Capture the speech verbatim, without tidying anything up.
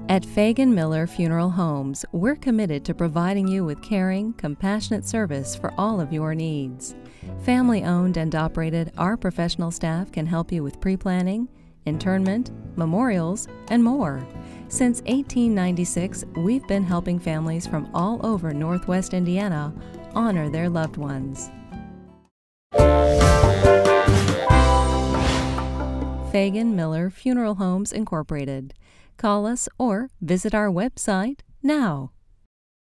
At Fagen-Miller Funeral Homes, we're committed to providing you with caring, compassionate service for all of your needs. Family-owned and operated, our professional staff can help you with pre-planning, internment, memorials, and more. Since eighteen ninety-six, we've been helping families from all over Northwest Indiana honor their loved ones. Fagen-Miller Funeral Homes Incorporated. Call us or visit our website now.